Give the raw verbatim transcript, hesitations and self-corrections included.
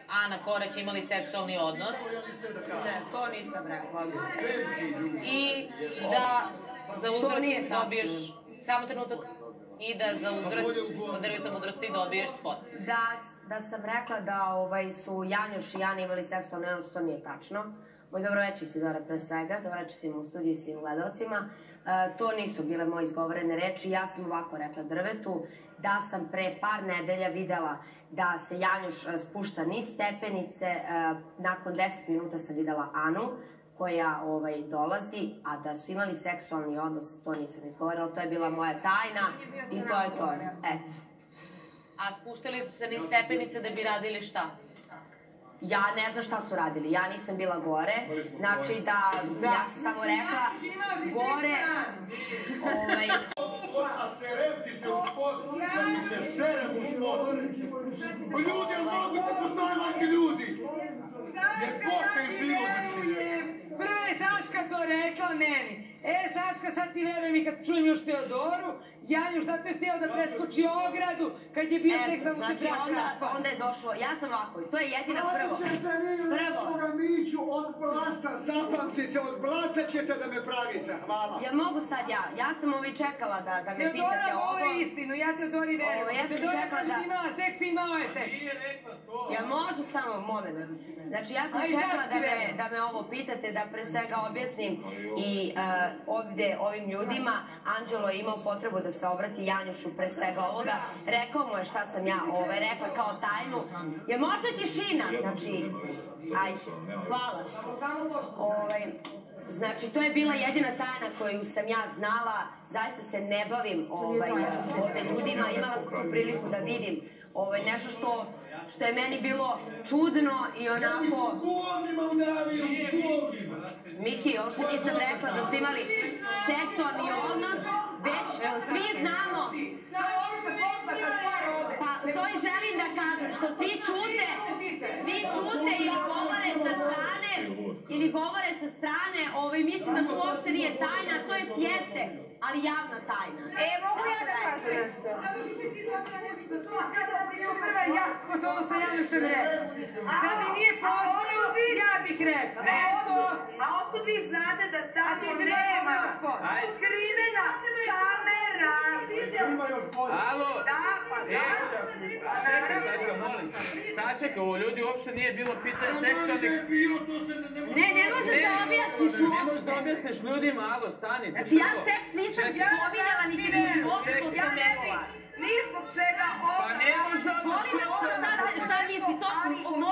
Ana Korać imali seksualni odnos. Ne, to nisam rekla. I da za uzvrat dobiješ, samo trenutak, i da za uzvrat od drveta mudrosti dobiješ spot. Da sam rekla da su Janjuš i Ana imali seksualni odnos, to nije tačno. Moj dobroveče Isidora pre svega, dobroveče svima u studiju i svim gledalcima. To nisu bile moje izgovorene reči, ja sam ovako rekla drvetu, da sam pre par nedelja videla da se Janjuš spušta niz stepenice, nakon deset minuta sam videla Anu koja dolazi, a da su imali seksualni odnos, to nisam izgovorila, to je bila moja tajna i to je to, eto. A spuštali su se niz stepenice da bi radili šta? Ja ne znam šta su radili, ja nisam bila gore, znači da, ja sam samo rekla, gore, ovaj... A serem ti se u spod, da ti se serem u spod. Ljudi, ali moguće postoje ovakvi ljudi? Ljepota i život da čuje. Prvo je Saška to rekla meni. E, Saška, sad ti verujem i kad čujem još Teodoru, Janjuš zato je hteo da preskoči ogradu kad je bio tek za mu se brak raspao. Onda je došlo, ja sam ovako, to je jedina prvo. Prvo. Ovoga Miću od blata, zapamtite, od blata ćete da me pravite, hvala. Jel mogu sad ja? Ja sam ovaj čekala da me pitate ovo. Teodora govori istinu, ja Teodori verujem. Teodora kaže da imala seks i imao je seks. Jel može samo moment? Znači ja sam čekala da me ovo pitate, da pre svega objasnim i ovde ovim ljudima. Anđelo je imao potrebu da se obrati Janjušu pre svega ovoga. Rekao mu je šta sam ja rekla kao tajnu. Jel može tišina? Znači, ajde, hvala. Znači, to je bila jedina tajna koju sam ja znala. Zaista se ne bavim ovde ljudima. Imala sam tu priliku da vidim nešto što što je meni bilo čudno i onako... Miki, ovo što nisam rekla da su imali seksualni odnos, već svi znamo... To je uopšte poznata stvar ovde. Pa to i želim da kažem, što svi čute, svi čute ili govore sa strane, ili govore sa strane, mislim da to uopšte nije tajna, to je jeste, ali javna tajna. E, mogu ja da kažem nešto? Prva ja, ko se ono sa Janjušem rekla. Da mi nije poznao, ja bih rekla. Eto. A otkud vi znate da tamo nema skrivena kamera? Alo? Da, pa da. Čekaj, Saška, molim. Sačekaj, ovo ljudi uopšte nije bilo pitanje seksualnih... Ne, ne možeš da objasniš uopšte. Ne možeš da objasniš ljudima, alo, stani. Znači ja seks nisam spominjala, niti mi uopšte to spomenula. Ni zbog čega ovo... Pa ne može ono... Molim me, ovo šta nisi, to